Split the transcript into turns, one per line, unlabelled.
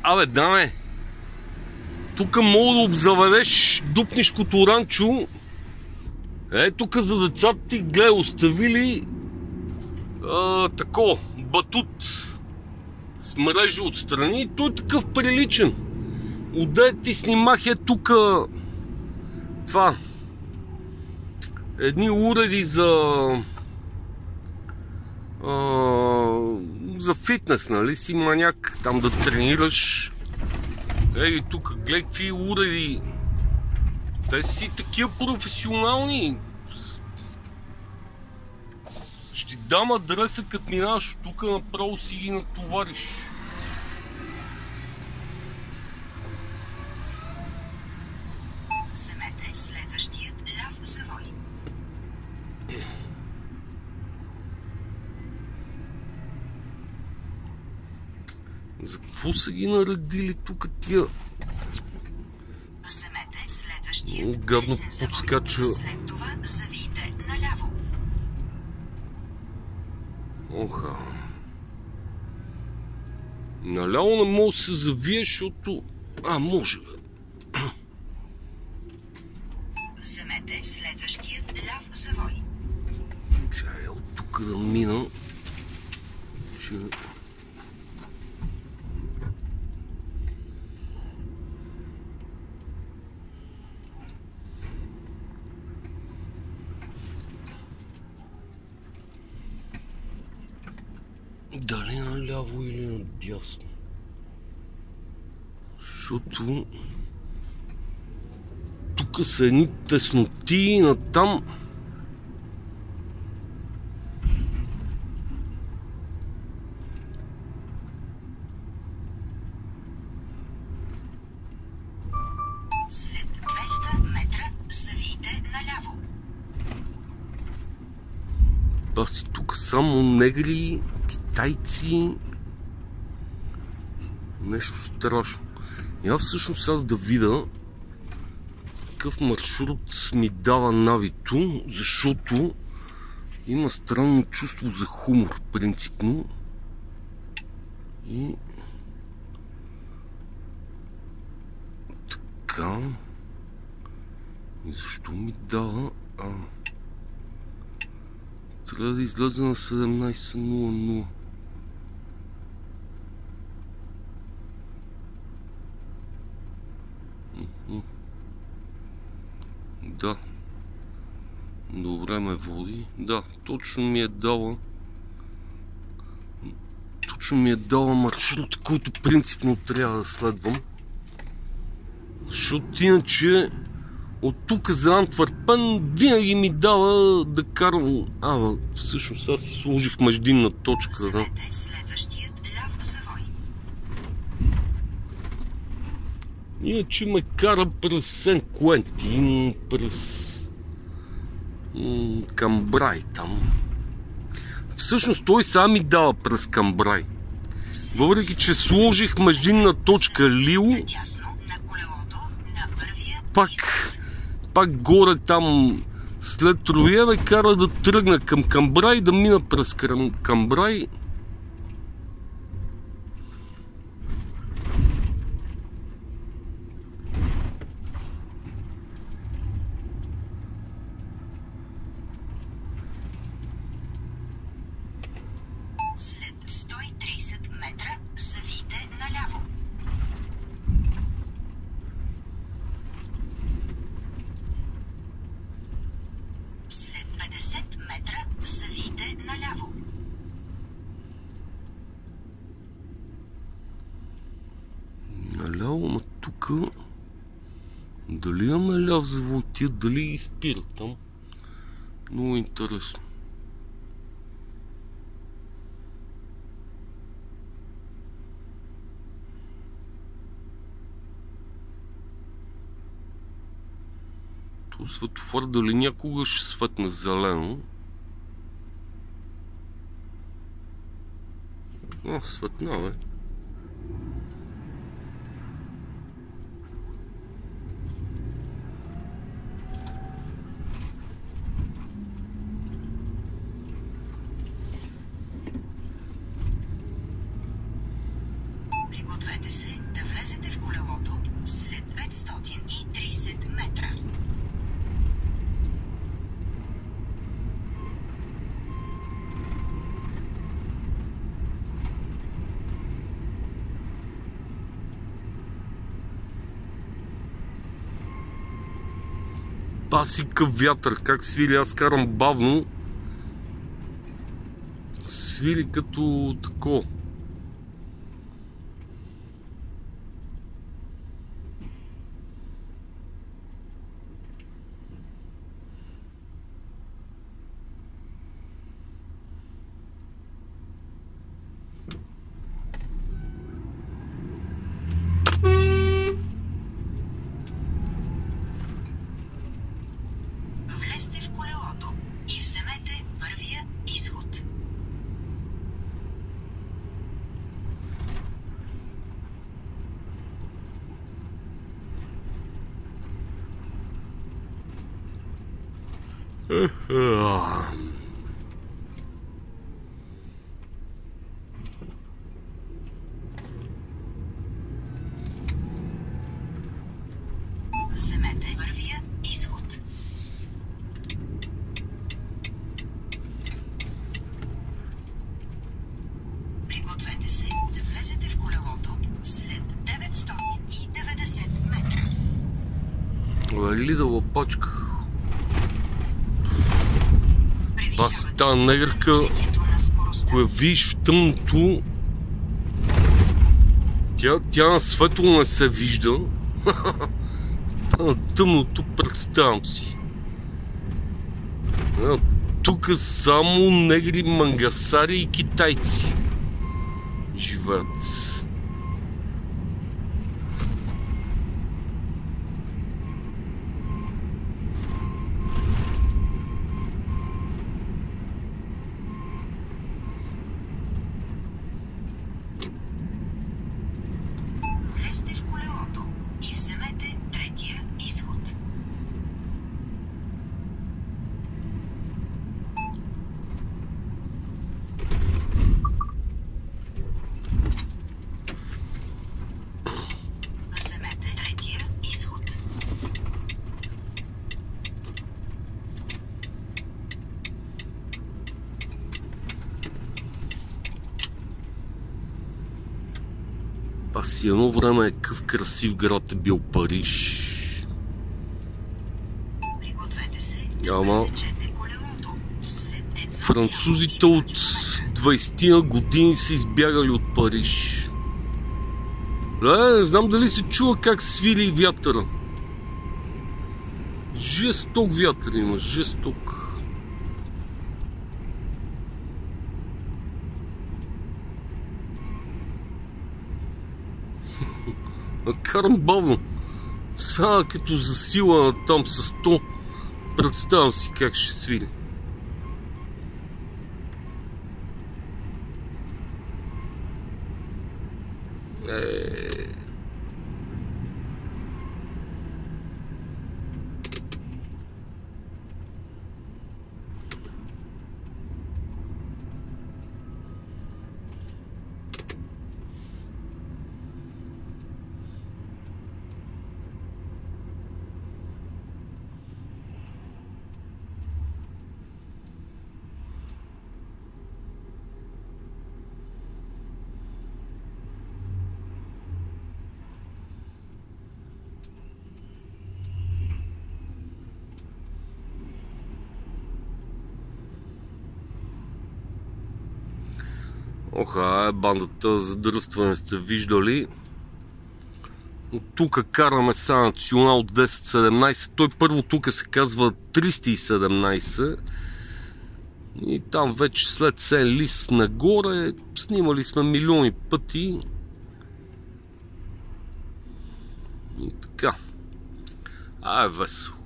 Абе, даме, тук мога да обзаведеш дупнишкото ранчо. Тук за децата ти, гледай, оставили тако, батут с мрежа отстрани. Той е такъв приличен. Отде ти снимах тук това. Едни уреди за фитнес, нали си маняк, там да тренираш. Ей, тук гледай какви уреди. Те си такива професионални. Ще ти дам адреса, като минаваш тук, направо си ги натовариш.
Вземете следващият ляв завой.
За какво са ги наредили тук тия?
Вземете следващият
гадно
десен
подскача.
завой. След това завийте наляво.
Оха. Наляво не мога да се завие, защото... може бе.
Вземете следващият ляв завой.
Чай, от тук да мина. Дали наляво или надясно? Защото тук са едни тесноти и натам.
След 200 метра завийте наляво.
Баси, тук само негри, китайци. Нещо страшно. Я всъщност аз да видя какъв маршрут ми дава Навито, защото има странно чувство за хумор, принципно. И така. И защо ми дава? Трябва да излезе на 17:00. Да. Добре ме води. Да, точно ми е дала. Точно ми е дала маршрут, който принципно трябва да следвам. Защото иначе от тук за Антверпен винаги ми дава да карам... всъщност аз си сложих междинна точка. Да.
Следващият ляв завой.
Иначе ме кара през Сен Куентин, през Камбрай там. Всъщност той сам ми дава през Камбрай. Въпреки че сложих междинна точка Лил, пак горе там след Троя ме кара да тръгна към Камбрай, да мина през Камбрай.
След 130 метра завийте наляво. След 50 метра завийте наляво.
Наляво, ма тук... Дали имаме ляв завой, тия дали ги спират там? Много интересно. То светофар дали някога ще светне зелено? Светна, бе.
Пригответе се да
Баси къв вятър, как свили, аз карам бавно. Свили като тако.
Влезте в колелото и вземете първия изход. Вземете първия изход. Пригответе се да влезете в колелото след 990 метра.
Вали да лапачка. Бас,
Превишавате
тази негърка,
ограничението на скоростта.
ако я видиш в тъмното, тя на светло не се вижда. На тъмното представям си. Тук само негри, мангасари и китайци живеят.
Влезте в колелото и вземете третия изход. Вземете третия изход.
Баси, едно време какъв красив град е бил Париж.
Пригответе се да
Ама
пресечете колелото след 1,5
французите от 20-на години са избягали от Париж. Не знам дали се чува как свили вятъра. Жесток вятър има, жесток. Карам бавно. Сега като засила там с 100, представям си как ще свили. Оха, бандата задръстване сте виждали. От тук караме сега национал 1017. Той първо тук се казва 317. И там вече след Сен Лис нагоре снимали сме милиони пъти. И така. Весело.